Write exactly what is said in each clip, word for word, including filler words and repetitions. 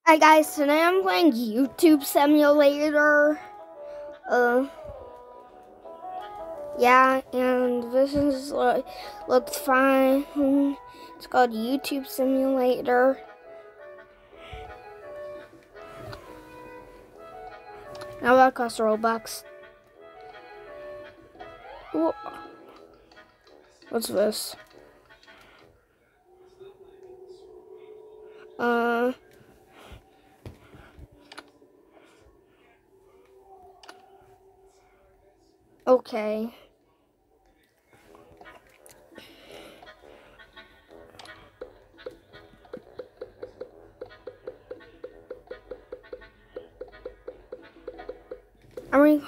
Hi guys, today I'm playing YouTube Simulator. Uh, yeah, and this is uh, looks fine. It's called YouTube Simulator. Now that costs Robux. Ooh. What's this? Uh. Okay. I mean,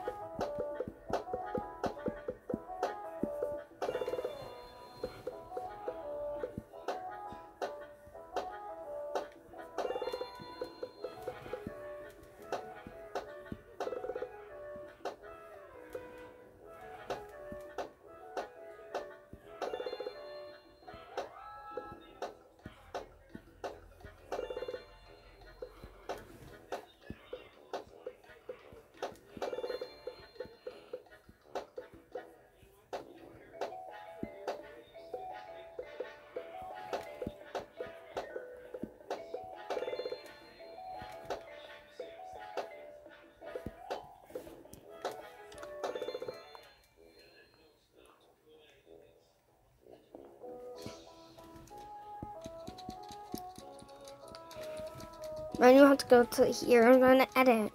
then you have to go to here. I'm gonna edit.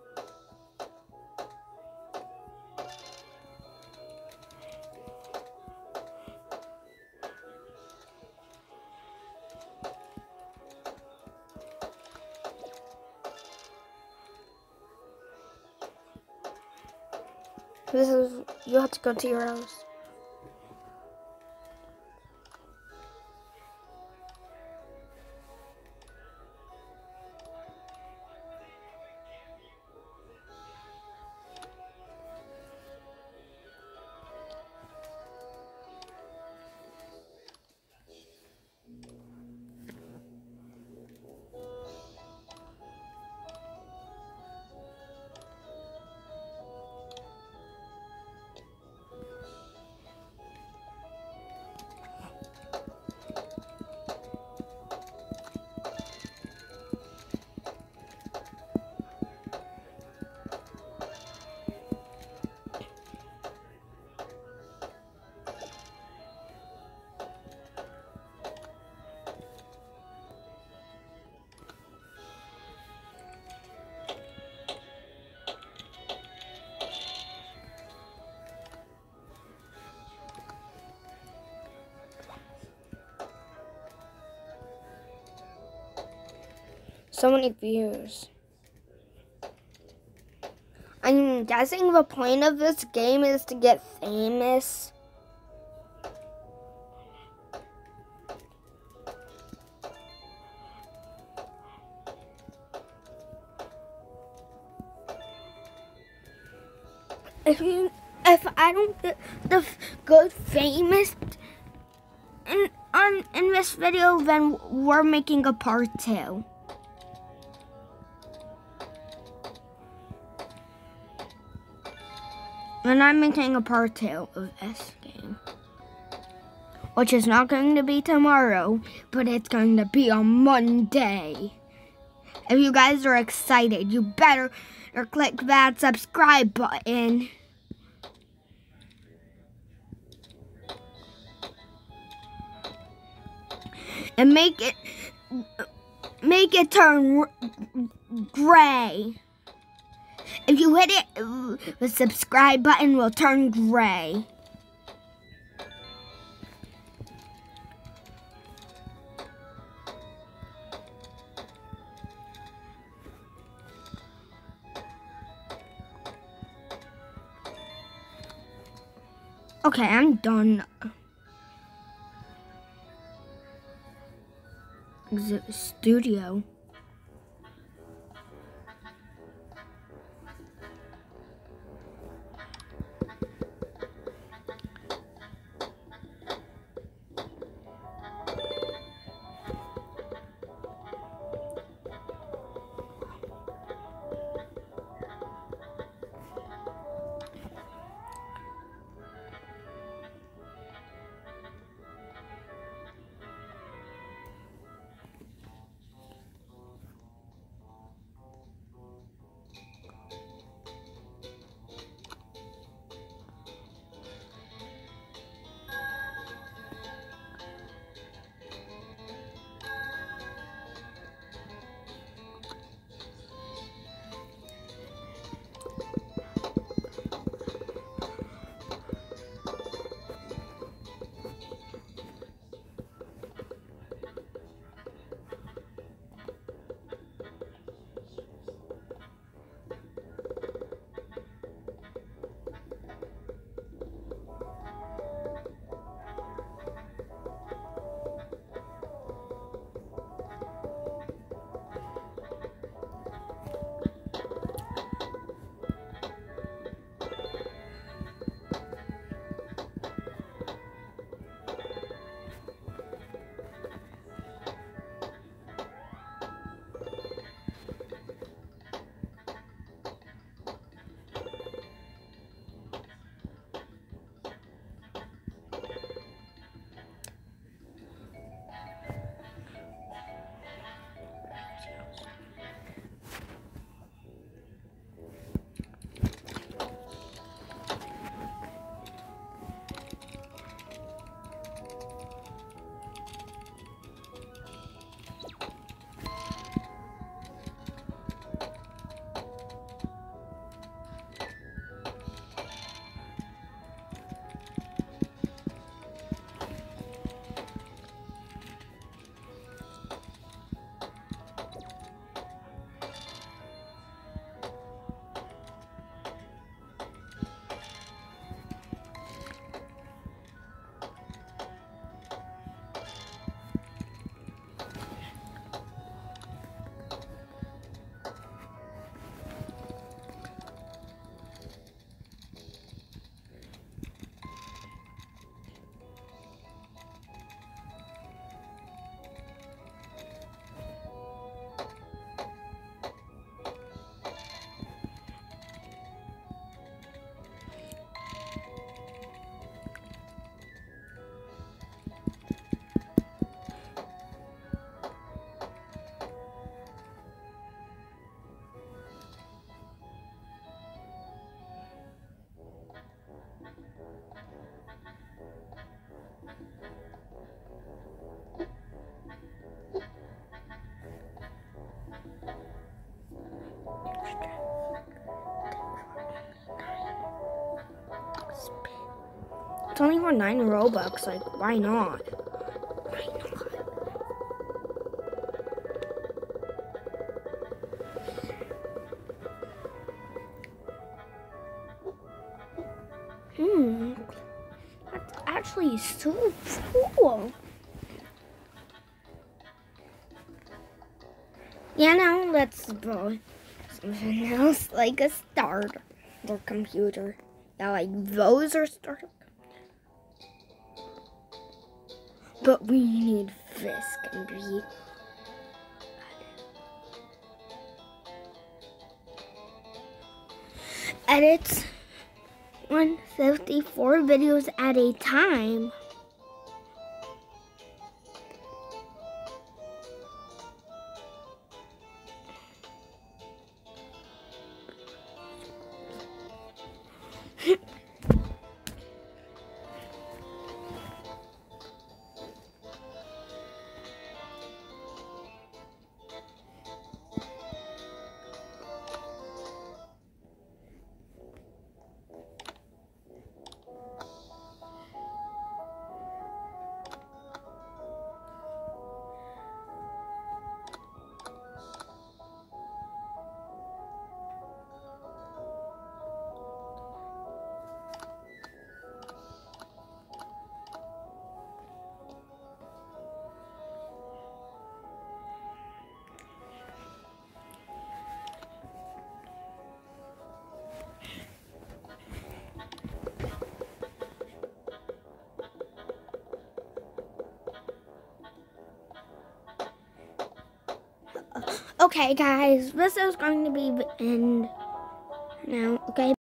This is, you have to go to your house. So many views. I'm guessing the point of this game is to get famous. If you, if I don't get the good famous in on in this video, then we're making a part two. And I'm making a part two of this game, which is not going to be tomorrow, but it's going to be on Monday. If you guys are excited, you better click that subscribe button. And make it, make it turn gray. If you hit it, the subscribe button will turn gray. Okay, I'm done. Exit studio. It's only for nine Robux. Like, why not? Why not? Hmm. That's actually so cool. Yeah, now let's buy something else, like a starter or computer. Yeah, like those are starter. But we need this computer. Edits one hundred fifty-four videos at a time. Okay, guys, this is going to be the end now. Okay.